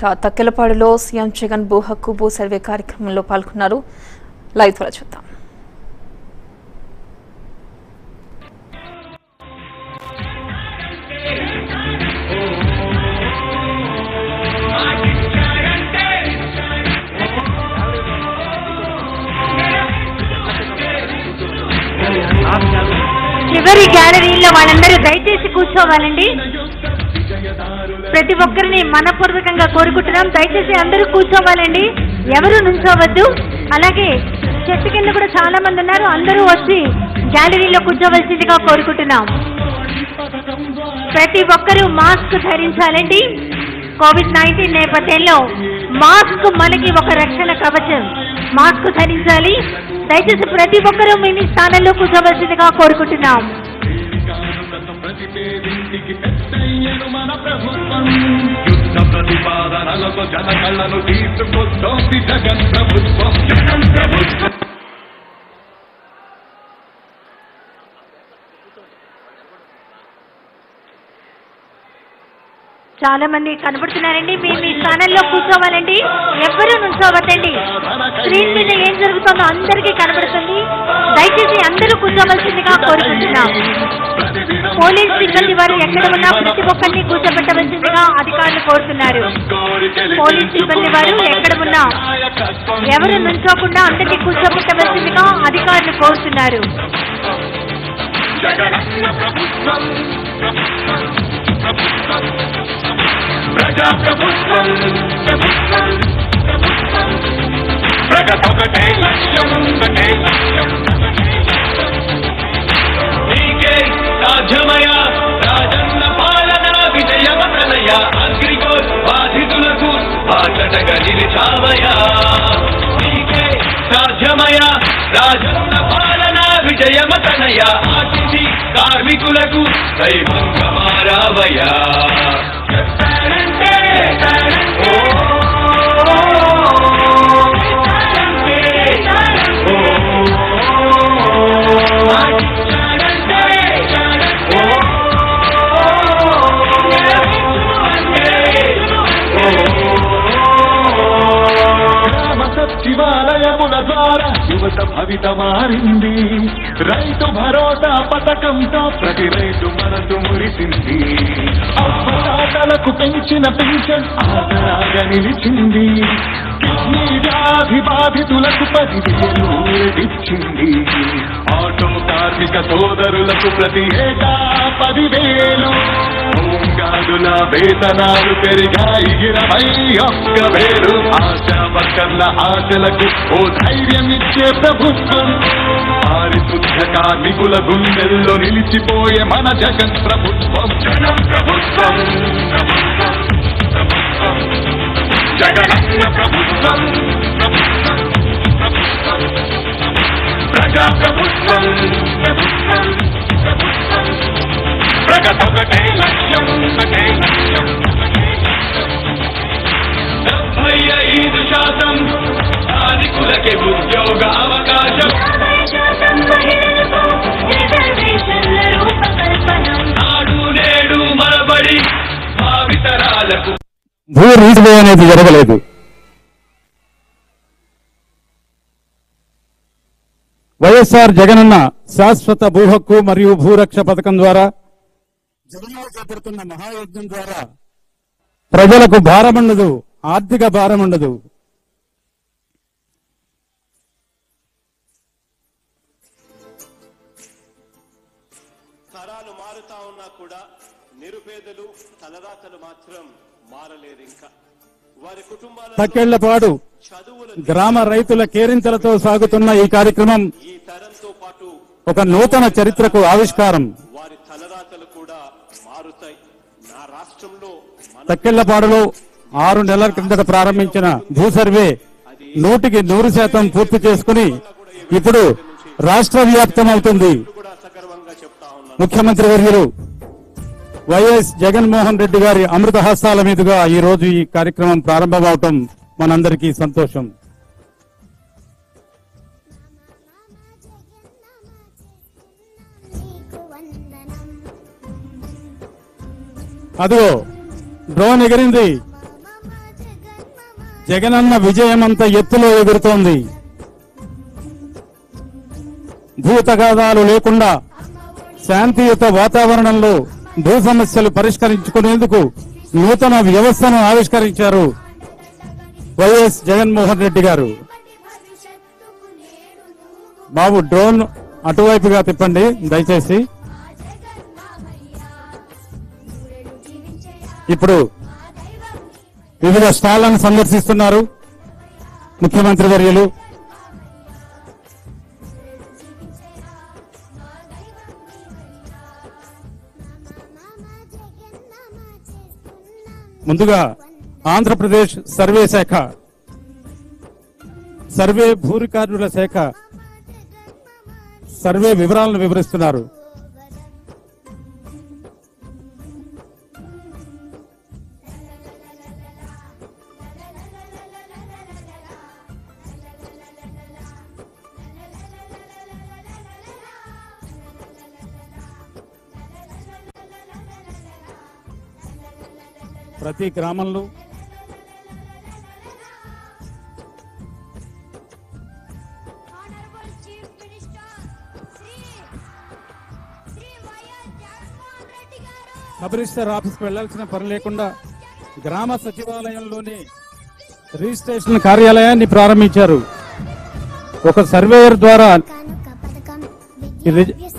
తక్కెలపాడులో CM Jagan భూ హక్కు భూ సర్వే కార్యక్రమంలో పాల్గొన్నారు. లైవ్ ద్వారా చూద్దాం. చివరి గ్యాలరీలో వాళ్ళందరూ దయచేసి కూర్చోవాలండి. ప్రతి ఒక్కరిని మనపూర్వకంగా కోరుకుంటున్నాం, దయచేసి అందరూ కూర్చోవాలండి, ఎవరు నుంచోవద్దు. అలాగే చెట్టు కింద కూడా చాలా మంది ఉన్నారు, అందరూ వచ్చి గ్యాలరీలో కూర్చోవలసిందిగా కోరుకుంటున్నాం. ప్రతి ఒక్కరూ మాస్క్ ధరించాలండి. కోవిడ్-19 నేపథ్యంలో మాస్క్ మనకి ఒక రక్షణ కవచం. మాస్క్ ధరించాలి. దయచేసి ప్రతి ఒక్కరూ మీ స్థానంలో కూర్చోవలసిందిగా కోరుకుంటున్నాం. చాలా మంది కనబడుతున్నారండి. మీ మీ స్థానంలో కూర్చోవాలండి, ఎవ్వరూ నుంచోవద్దండి. స్క్రీన్ మీద ఏం జరుగుతుందో అందరికీ కనబడుతుంది. దయచేసి అందరూ కూర్చోవలసిందిగా కోరుకుంటున్నాం. పోలీస్ సిబ్బంది వారు ఎక్కడ ఉన్నా ప్రతి ఒక్కరిని కూర్చోబెట్టవలసిందిగా అధికారులు కోరుతున్నారు. పోలీస్ సిబ్బంది వారు ఎక్కడ ఉన్నా ఎవరు నుంచోకుండా అందరినీ కూర్చోబెట్టవలసిందిగా అధికారులు కోరుతున్నారు. సాధ్యమయ రాజన్న పాలన విజయవతనయ అగ్రిగోల్ బాధితులకు బాధ్యతగా నిలిచామయ. నీకే సాధ్యమయ రాజన్న పాలన విజయవతనయ ఆర్టీసీ కార్మికులకు దైవంగా మారావయ. శివాలయముల ద్వారా యువత భవిత మారింది. రైతు భరోసా పథకంతో ప్రతి రైతు మనసు మురిసింది. అవ్వతాతలకు పెంచిన పెన్షన్ ఆసరాగా నిలిచింది. కిడ్నీ వ్యాధి బాధితులకు 10,000 ఇచ్చింది. ఆటో కార్మిక సోదరులకు ప్రతి ఏటా 10,000. హోంగార్డుల వేతనాలు పెరిగాయి 21,000. ఆశా వర్కర్ల ఆశలకు ఓ ధైర్యం ఇచ్చే ప్రభుత్వం. పారిశుద్ధ కార్మికుల గుండెల్లో నిలిచిపోయే మన జగన్ ప్రభుత్వం. జనం ప్రభుత్వం, జగనన్న ప్రభుత్వం, ప్రజా ప్రభుత్వం. ప్రగతొకటే లక్ష్యం, ఒకటే లక్ష్యం. 75% స్థానికులకే ఉద్యోగ అవకాశం. నాడు నేడు మరబడి భావితరాలకు భూ రీసర్వే అనేది జరగలేదు. వైఎస్ఆర్ జగనన్న శాశ్వత భూ హక్కు మరియు భూరక్ష పథకం ద్వారా జగన్మోహన్ చేపడుతున్న మహాయజ్ఞం ద్వారా ప్రజలకు భారముండదు, ఆర్థిక భారముండదు. తరాలు మారుతా ఉన్నా కూడా నిరుపేదలు తలరాతలు మాత్రం మారలేదు. ఇంకా వారి కుటుంబాల తక్కెళ్లపాడు గ్రామ రైతుల కేరింతలతో సాగుతున్న ఈ కార్యక్రమం ఈ తరంతో పాటు ఒక నూతన చరిత్రకు ఆవిష్కారం. వారి తలరాతలు కూడా మారుతాయి. నా రాష్ట్రంలో తక్కెళ్లపాడులో 6 నెలల కిందట ప్రారంభించిన భూ సర్వే 100% పూర్తి చేసుకుని ఇప్పుడు రాష్ట్ర వ్యాప్తం అవుతుంది. కూడా సగర్వంగా చెప్తా ఉన్నాను. ముఖ్యమంత్రి వర్యులు వైఎస్ జగన్మోహన్ రెడ్డి గారి అమృత హస్తాల మీదుగా ఈ రోజు ఈ కార్యక్రమం ప్రారంభమవటం మనందరికీ సంతోషం. అదిగో డ్రోన్ ఎగిరింది. జగనన్న విజయమంత ఎత్తులో ఎగురుతోంది. భూతగాదాలు లేకుండా శాంతియుత వాతావరణంలో భూ సమస్యలు పరిష్కరించుకునేందుకు నూతన వ్యవస్థను ఆవిష్కరించారు వైఎస్ జగన్మోహన్ రెడ్డి గారు. బాబు డ్రోన్ అటువైపుగా తిప్పండి దయచేసి. ఇప్పుడు వివిధ స్టాళ్లను సందర్శిస్తున్నారు ముఖ్యమంత్రి వర్యులు. ముందుగా ఆంధ్రప్రదేశ్ సర్వే శాఖ, సర్వే భూ రికార్డుల శాఖ సర్వే వివరాలను వివరిస్తున్నారు. ప్రతి గ్రామంలో సబ్ రిజిస్టర్ ఆఫీస్కి వెళ్లాల్సిన పని లేకుండా గ్రామ సచివాలయంలోనే రిజిస్ట్రేషన్ కార్యాలయాన్ని ప్రారంభించారు. ఒక సర్వేయర్ ద్వారా